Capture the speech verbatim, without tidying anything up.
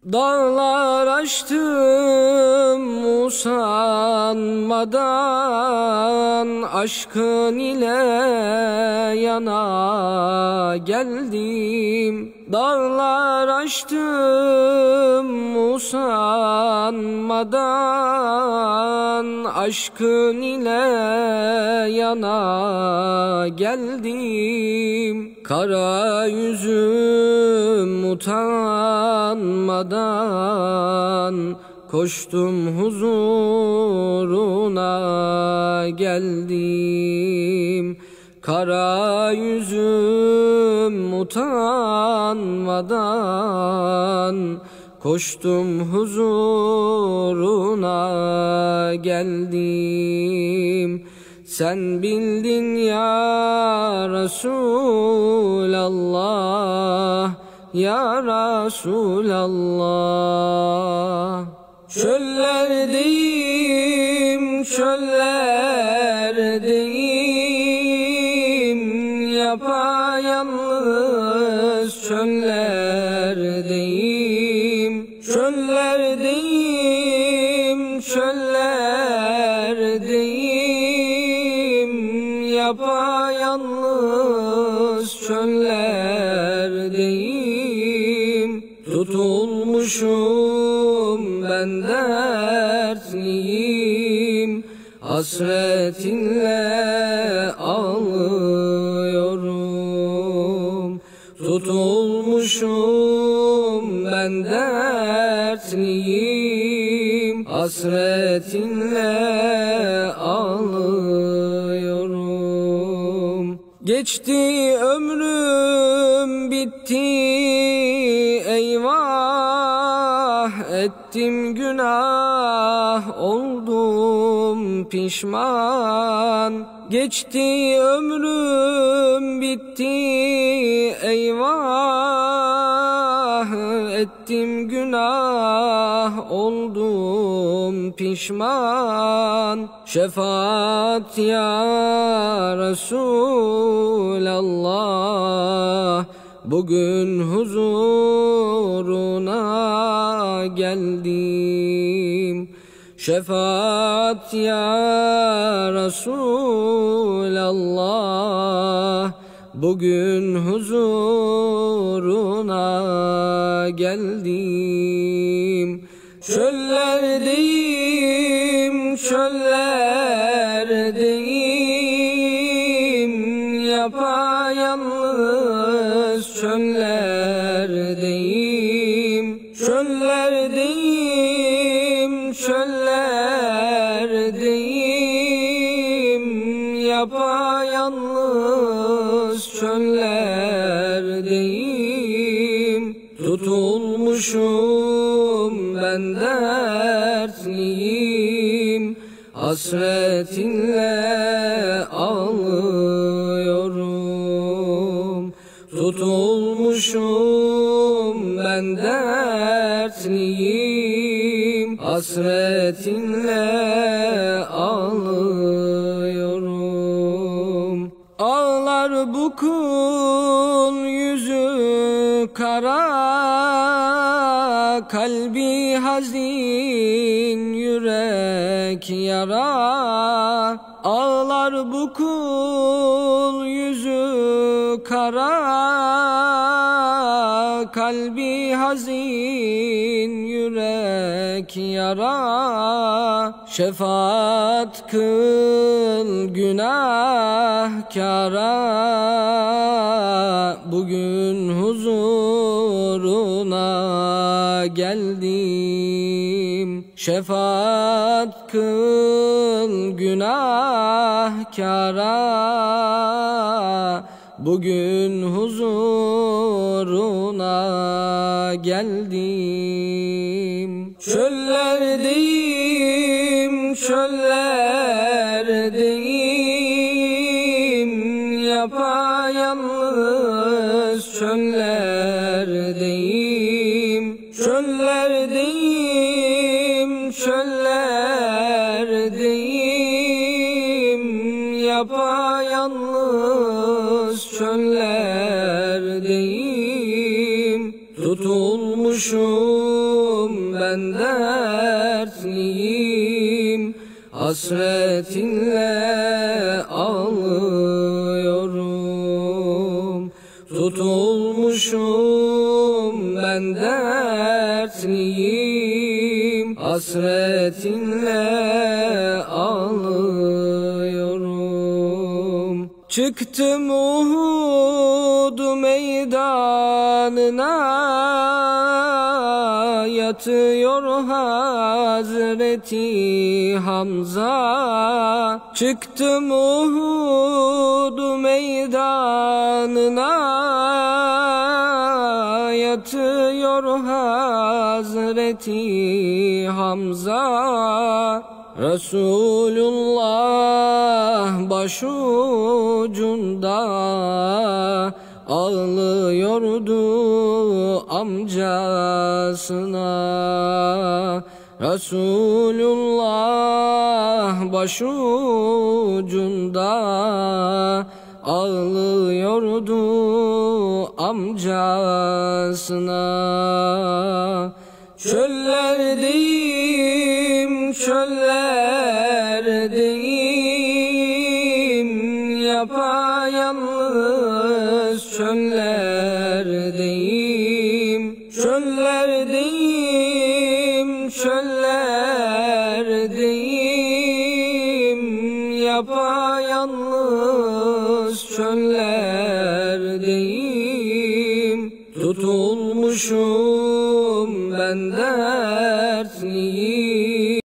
Dağlar aştım usanmadan, aşkın ile yana geldim. Dağlar aştım usanmadan, aşkın ile yana geldim. Kara yüzüm utanmadan, koştum huzuruna geldim. Kara yüzüm utanmadan, koştum huzuruna geldim. Sen bildin ya Resulallah, ya Resulallah. Çöllerdeyim, çöllerdeyim, yapayalnız çöllerdeyim. Çöllerdeyim, çöllerdeyim, yapayalnız çöllerdeyim. Tutulmuşum ben dertliyim, hasretinle ağlıyorum. Tutulmuşum ben dertliyim, hasretinle ağlıyorum. Geçti ömrüm bitti eyvah, ettim günah oldum pişman. Geçti ömrüm bitti eyvah, ettim günah oldum pişman. Şefaat ya Resulallah, bugün huzuruna geldim. Şefaat ya Resulallah, bugün huzuruna geldim. Çöllerdeyim, çöllerdeyim, yapayalnız çöllerdeyim. Çöllerdeyim, çöllerdeyim, yapayalnız çöllerdeyim. Tutulmuşum ben dertliyim, hasretinle ağlıyorum. Tutulmuşum ben dertliyim, hasretinle ağlıyorum. Ağlar bu kul yüzü kara, kalbi hazin, yürek yara. Ağlar bu kul yüzü kara, kalbi hazin, yürek yara. Şefaat kıl günahkara, bugün huzuruna geldim. Şefaat kıl günahkara, bugün huzuruna geldim. Çöllerdeyim, çöllerdeyim, yapayalnız çöllerdeyim. Çöllerdeyim, çöllerdeyim, yapayalnız çöllerdeyim. Tutulmuş Tutulmuşum ben dertliyim, hasretinle ağlıyorum. Tutulmuşum ben dertliyim, hasretinle ağlıyorum. Çıktım Uhud meydanına, yatıyor Hazreti Hamza. Çıktım Uhud meydanına, yatıyor Hazreti Hamza. Resulullah başucunda ağlıyordu amcasına. Resulullah başucunda ağlıyordu amcasına. Çöllerdeyim, çöllerdeyim, yapayalnız çöllerdeyim. Çöllerdeyim, çöllerdeyim, yapayalnız çöllerdeyim. Tutulmuşum ben dert